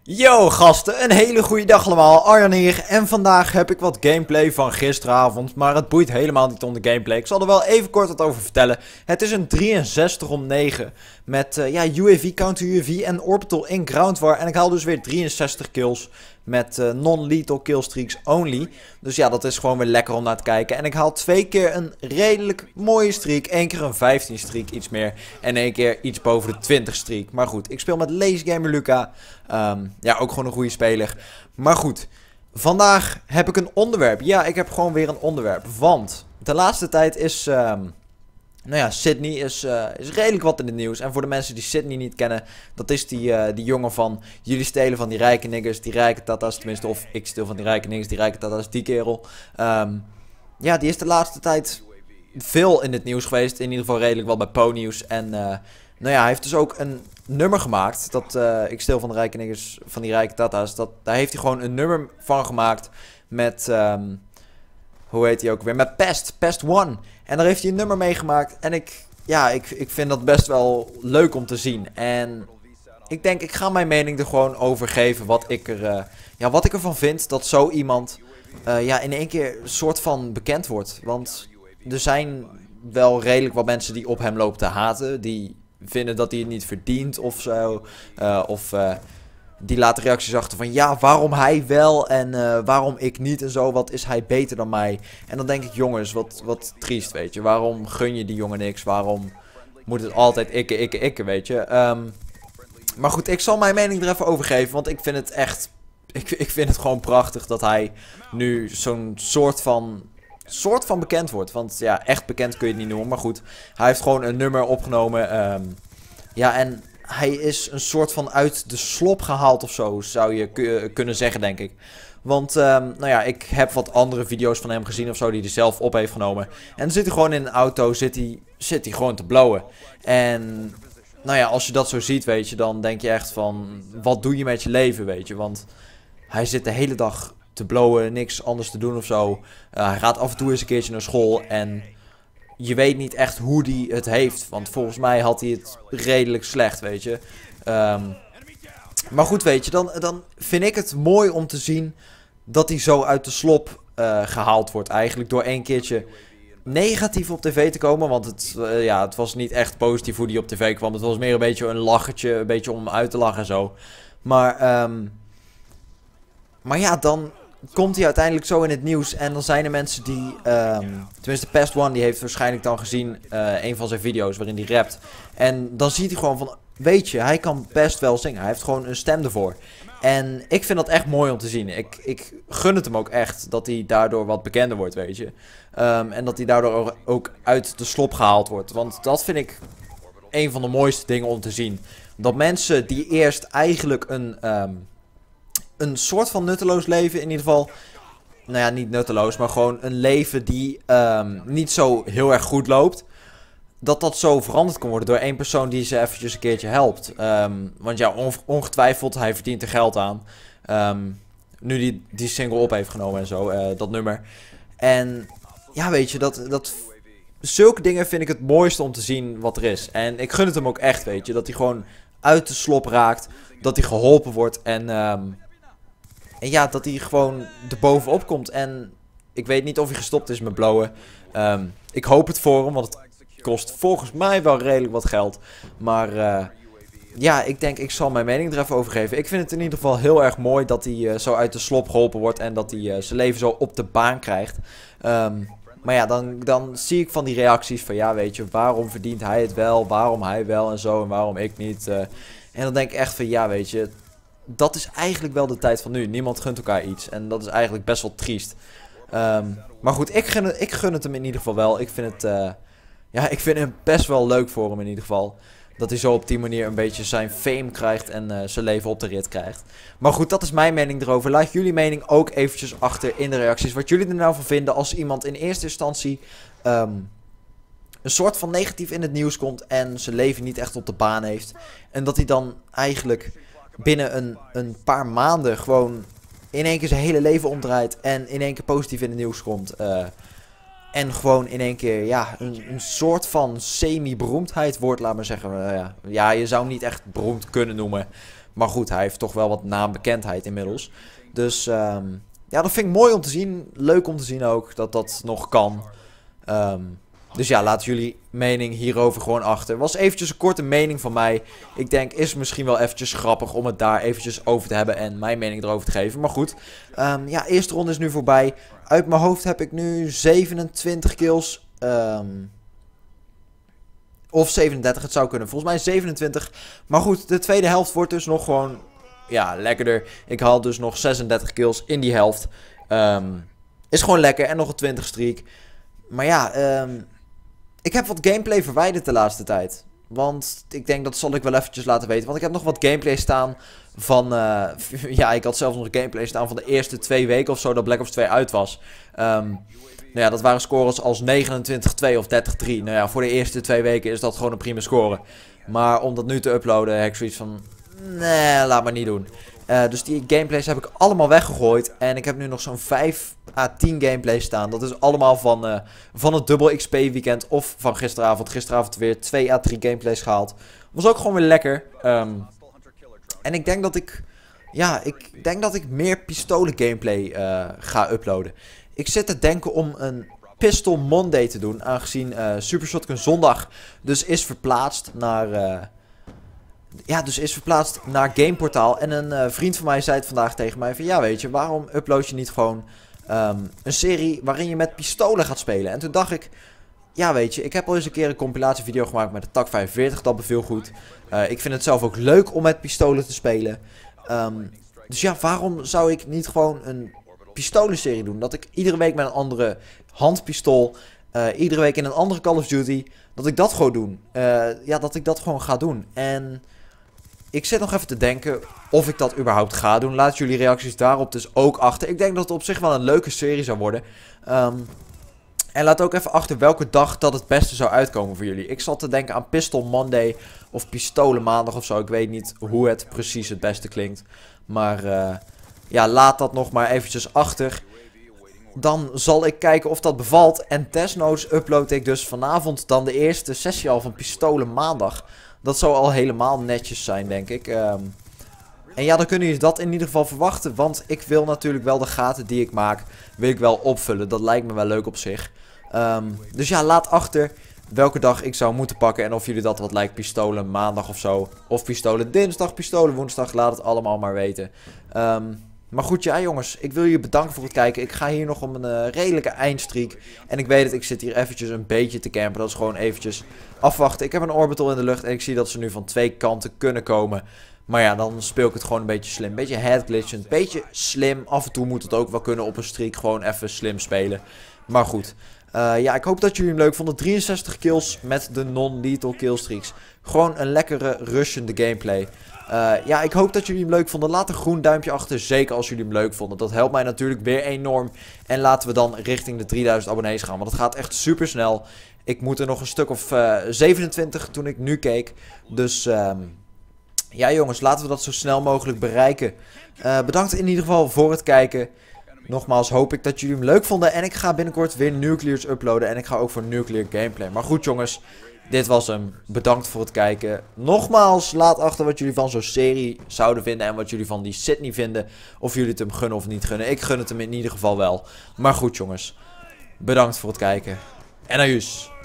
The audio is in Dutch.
Yo gasten, een hele goede dag allemaal, Arjan hier en vandaag heb ik wat gameplay van gisteravond, maar het boeit helemaal niet om de gameplay. Ik zal er wel even kort wat over vertellen. Het is een 63 om 9 met UAV, counter UAV en orbital in ground war en ik haal dus weer 63 kills met non-lethal killstreaks only. Dus ja, dat is gewoon weer lekker om naar te kijken. En ik haal 2 keer een redelijk mooie streak, 1 keer een 15 streak, iets meer. En 1 keer iets boven de 20 streak. Maar goed, ik speel met Lazygamer Luca. Ja, ook gewoon een goede speler. Maar goed, vandaag heb ik een onderwerp. Ja, ik heb gewoon weer een onderwerp. Want de laatste tijd is... nou ja, Sydney is redelijk wat in het nieuws. En voor de mensen die Sydney niet kennen, dat is die jongen van... Jullie stelen van die rijke niggers, die rijke tata's tenminste. Of ik steel van die rijke niggers, die rijke tata's, die kerel. Ja, die is de laatste tijd veel in het nieuws geweest. In ieder geval redelijk wel bij Po-nieuws. En nou ja, hij heeft dus ook een nummer gemaakt. Dat ik steel van de rijke niggers, van die rijke tata's. Daar heeft hij gewoon een nummer van gemaakt met... hoe heet hij ook weer? Met Pest One. En daar heeft hij een nummer meegemaakt. En ik vind dat best wel leuk om te zien. En ik denk, ik ga mijn mening er gewoon over geven. Wat ik ervan vind dat zo iemand in één keer een soort van bekend wordt. Want er zijn wel redelijk wat mensen die op hem lopen te haten. Die vinden dat hij het niet verdient of zo. Die laten reacties achter van ja, waarom hij wel en waarom ik niet en zo. Wat is hij beter dan mij? En dan denk ik, jongens, wat triest, weet je. Waarom gun je die jongen niks? Waarom moet het altijd ikke, weet je. Maar goed, ik zal mijn mening er even over geven. Want ik vind het echt... Ik vind het gewoon prachtig dat hij nu zo'n soort van bekend wordt. Want ja, echt bekend kun je het niet noemen. Maar goed, hij heeft gewoon een nummer opgenomen. Ja, en... Hij is een soort van uit de slop gehaald of zo, zou je kunnen zeggen, denk ik. Want, nou ja, ik heb wat andere video's van hem gezien of zo, die hij zelf op heeft genomen. En dan zit hij gewoon in een auto, zit hij gewoon te blowen. En, nou ja, als je dat zo ziet, weet je, dan denk je echt van, wat doe je met je leven, weet je. Want hij zit de hele dag te blowen, niks anders te doen of zo. Hij gaat af en toe eens een keertje naar school en... Je weet niet echt hoe hij het heeft. Want volgens mij had hij het redelijk slecht, weet je. Maar goed, weet je. Dan vind ik het mooi om te zien dat hij zo uit de slop gehaald wordt. Eigenlijk door één keertje negatief op tv te komen. Want het was niet echt positief hoe hij op tv kwam. Het was meer een beetje een lachertje. Een beetje om uit te lachen en zo. Maar ja, dan... komt hij uiteindelijk zo in het nieuws en dan zijn er mensen die... tenminste, Pest One die heeft waarschijnlijk dan gezien een van zijn video's waarin hij rapt. En dan ziet hij gewoon van... Weet je, hij kan best wel zingen. Hij heeft gewoon een stem ervoor. En ik vind dat echt mooi om te zien. Ik gun het hem ook echt dat hij daardoor wat bekender wordt, weet je. En dat hij daardoor ook uit de slop gehaald wordt. Want dat vind ik een van de mooiste dingen om te zien. Dat mensen die eerst eigenlijk een soort van nutteloos leven, in ieder geval, nou ja, niet nutteloos, maar gewoon een leven die niet zo heel erg goed loopt, dat zo veranderd kan worden door één persoon die ze eventjes een keertje helpt. Want ja, ongetwijfeld, hij verdient er geld aan. Nu die single op heeft genomen en zo, dat nummer. En ja, weet je, zulke dingen vind ik het mooiste om te zien wat er is. En ik gun het hem ook echt, weet je, dat hij gewoon uit de slop raakt, dat hij geholpen wordt en ja, dat hij gewoon erbovenop komt. En ik weet niet of hij gestopt is met blowen. Ik hoop het voor hem, want het kost volgens mij wel redelijk wat geld. Maar ja, ik denk ik zal mijn mening er even over geven. Ik vind het in ieder geval heel erg mooi dat hij zo uit de slop geholpen wordt. En dat hij zijn leven zo op de baan krijgt. Maar ja, dan zie ik van die reacties van ja, weet je, waarom verdient hij het wel? Waarom hij wel en zo en waarom ik niet? En dan denk ik echt van ja, weet je... Dat is eigenlijk wel de tijd van nu. Niemand gunt elkaar iets. En dat is eigenlijk best wel triest. Maar goed, ik gun het hem in ieder geval wel. Ik vind het best wel leuk voor hem in ieder geval. Dat hij zo op die manier een beetje zijn fame krijgt en zijn leven op de rit krijgt. Maar goed, dat is mijn mening erover. Laat jullie mening ook eventjes achter in de reacties. Wat jullie er nou van vinden als iemand in eerste instantie een soort van negatief in het nieuws komt en zijn leven niet echt op de baan heeft. En dat hij dan eigenlijk... binnen een paar maanden gewoon in één keer zijn hele leven omdraait. En in één keer positief in het nieuws komt. En gewoon in één keer, ja, een soort van semi-beroemdheid wordt, laat maar zeggen. Ja, je zou hem niet echt beroemd kunnen noemen. Maar goed, hij heeft toch wel wat naambekendheid inmiddels. Dus ja, dat vind ik mooi om te zien. Leuk om te zien ook dat dat nog kan. Dus ja, laat jullie mening hierover gewoon achter. Was eventjes een korte mening van mij. Ik denk, is misschien wel eventjes grappig om het daar eventjes over te hebben en mijn mening erover te geven. Maar goed, ja, eerste ronde is nu voorbij. Uit mijn hoofd heb ik nu 27 kills. Of 37, het zou kunnen. Volgens mij 27. Maar goed, de tweede helft wordt dus nog gewoon, ja, lekkerder. Ik haal dus nog 36 kills in die helft. Is gewoon lekker. En nog een 20 streak. Maar ja, ik heb wat gameplay verwijderd de laatste tijd. Want ik denk dat zal ik wel eventjes laten weten. Want ik heb nog wat gameplay staan van... ja, ik had zelfs nog gameplay staan van de eerste 2 weken of zo dat Black Ops 2 uit was. Nou ja, dat waren scores als 29-2 of 30-3. Nou ja, voor de eerste 2 weken is dat gewoon een prima score. Maar om dat nu te uploaden heb ik zoiets van... Nee, laat maar niet doen. Dus die gameplays heb ik allemaal weggegooid. En ik heb nu nog zo'n 5 à 10 gameplays staan. Dat is allemaal van het Double XP weekend of van gisteravond. Gisteravond weer 2 à 3 gameplays gehaald. Was ook gewoon weer lekker. En ik denk dat ik... Ja, ik denk dat ik meer pistolen gameplay ga uploaden. Ik zit te denken om een Pistol Monday te doen. Aangezien Super Shotgun zondag dus is verplaatst naar... ja, dus is verplaatst naar Gameportaal. En een vriend van mij zei het vandaag tegen mij van... Ja, weet je, waarom upload je niet gewoon een serie waarin je met pistolen gaat spelen? En toen dacht ik... Ja, weet je, ik heb al eens een keer een compilatievideo gemaakt met de TAC 45. Dat beviel goed. Ik vind het zelf ook leuk om met pistolen te spelen. Dus ja, waarom zou ik niet gewoon een pistolenserie doen? Dat ik iedere week met een andere handpistool... iedere week in een andere Call of Duty... Dat ik dat gewoon doen. Ja, dat ik dat gewoon ga doen. En... Ik zit nog even te denken of ik dat überhaupt ga doen. Laat jullie reacties daarop dus ook achter. Ik denk dat het op zich wel een leuke serie zou worden. En laat ook even achter welke dag dat het beste zou uitkomen voor jullie. Ik zat te denken aan Pistol Monday of Pistolen Maandag of zo. Ik weet niet hoe het precies het beste klinkt. Maar ja, laat dat nog maar eventjes achter. Dan zal ik kijken of dat bevalt. En desnoods upload ik dus vanavond dan de eerste sessie al van Pistolen Maandag. Dat zou al helemaal netjes zijn, denk ik. En ja, dan kunnen jullie dat in ieder geval verwachten. Want ik wil natuurlijk wel de gaten die ik maak, wil ik wel opvullen. Dat lijkt me wel leuk op zich. Dus ja, laat achter welke dag ik zou moeten pakken. En of jullie dat wat lijkt, Pistolen Maandag of zo. Of Pistolen Dinsdag, Pistolen Woensdag. Laat het allemaal maar weten. Maar goed, ja jongens, ik wil jullie bedanken voor het kijken. Ik ga hier nog om een redelijke eindstreak. En ik weet het, ik zit hier eventjes een beetje te campen. Dat is gewoon eventjes afwachten. Ik heb een orbital in de lucht en ik zie dat ze nu van 2 kanten kunnen komen. Maar ja, dan speel ik het gewoon een beetje slim. Een beetje headglitchen, een beetje slim. Af en toe moet het ook wel kunnen op een streak. Gewoon even slim spelen. Maar goed. Ja, ik hoop dat jullie hem leuk vonden. 63 kills met de non-lethal killstreaks. Gewoon een lekkere, rushende gameplay. Ja, ik hoop dat jullie hem leuk vonden. Laat een groen duimpje achter, zeker als jullie hem leuk vonden. Dat helpt mij natuurlijk weer enorm. En laten we dan richting de 3000 abonnees gaan. Want het gaat echt super snel. Ik moet er nog een stuk of 27 toen ik nu keek. Dus ja jongens, laten we dat zo snel mogelijk bereiken. Bedankt in ieder geval voor het kijken. Nogmaals hoop ik dat jullie hem leuk vonden. En ik ga binnenkort weer Nuclears uploaden. En ik ga ook voor Nuclear gameplay. Maar goed jongens, dit was hem. Bedankt voor het kijken. Nogmaals, laat achter wat jullie van zo'n serie zouden vinden. En wat jullie van die Sydney vinden. Of jullie het hem gunnen of niet gunnen. Ik gun het hem in ieder geval wel. Maar goed jongens, bedankt voor het kijken. En adieu.